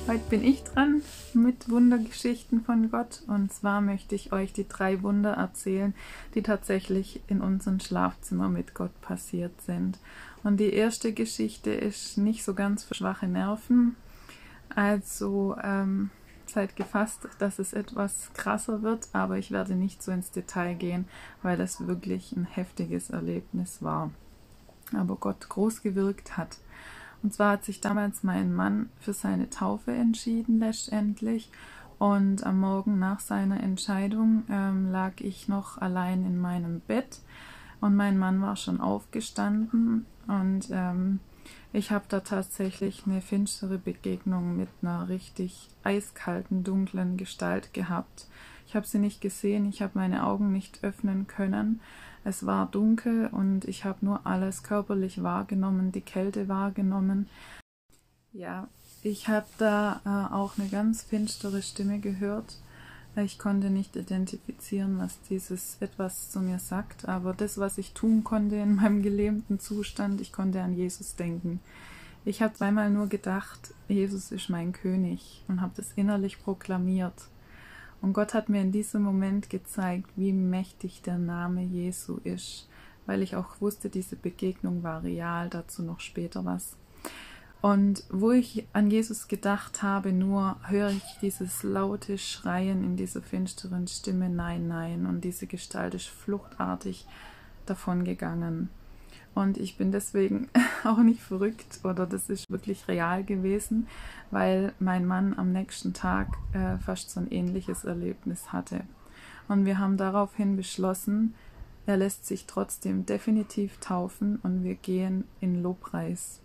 Heute bin ich dran mit Wundergeschichten von Gott, und zwar möchte ich euch die 3 Wunder erzählen, die tatsächlich in unserem Schlafzimmer mit Gott passiert sind. Und die erste Geschichte ist nicht so ganz für schwache Nerven, also seid gefasst, dass es etwas krasser wird, aber ich werde nicht so ins Detail gehen, weil das wirklich ein heftiges Erlebnis war, aber Gott groß gewirkt hat. Und zwar hat sich damals mein Mann für seine Taufe entschieden letztendlich, und am Morgen nach seiner Entscheidung lag ich noch allein in meinem Bett und mein Mann war schon aufgestanden, und ich habe da tatsächlich eine finstere Begegnung mit einer richtig eiskalten, dunklen Gestalt gehabt. Ich habe sie nicht gesehen, ich habe meine Augen nicht öffnen können. Es war dunkel und ich habe nur alles körperlich wahrgenommen, die Kälte wahrgenommen. Ja, ich habe da auch eine ganz finstere Stimme gehört. Ich konnte nicht identifizieren, was dieses etwas zu mir sagt, aber das, was ich tun konnte in meinem gelähmten Zustand, ich konnte an Jesus denken. Ich habe zweimal nur gedacht, Jesus ist mein König, und habe das innerlich proklamiert. Und Gott hat mir in diesem Moment gezeigt, wie mächtig der Name Jesu ist, weil ich auch wusste, diese Begegnung war real, dazu noch später was. Und wo ich an Jesus gedacht habe, nur höre ich dieses laute Schreien in dieser finsteren Stimme, nein, nein, und diese Gestalt ist fluchtartig davongegangen. Und ich bin deswegen auch nicht verrückt, oder das ist wirklich real gewesen, weil mein Mann am nächsten Tag fast so ein ähnliches Erlebnis hatte. Und wir haben daraufhin beschlossen, er lässt sich trotzdem definitiv taufen und wir gehen in Lobpreis.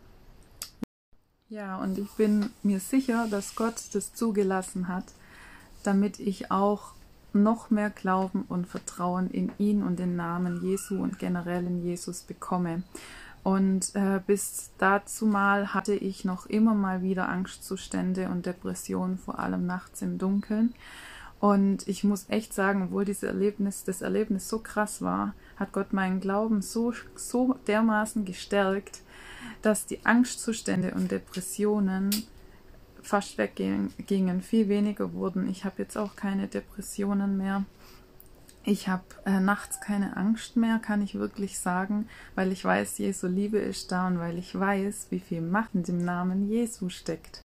Ja, und ich bin mir sicher, dass Gott das zugelassen hat, damit ich auch noch mehr Glauben und Vertrauen in ihn und den Namen Jesu und generell in Jesus bekomme. Und bis dazu mal hatte ich noch immer mal wieder Angstzustände und Depressionen, vor allem nachts im Dunkeln. Und ich muss echt sagen, obwohl das Erlebnis so krass war, hat Gott meinen Glauben so dermaßen gestärkt, dass die Angstzustände und Depressionen fast weggingen, viel weniger wurden. Ich habe jetzt auch keine Depressionen mehr. Ich habe nachts keine Angst mehr, kann ich wirklich sagen, weil ich weiß, Jesu Liebe ist da und weil ich weiß, wie viel Macht in dem Namen Jesu steckt.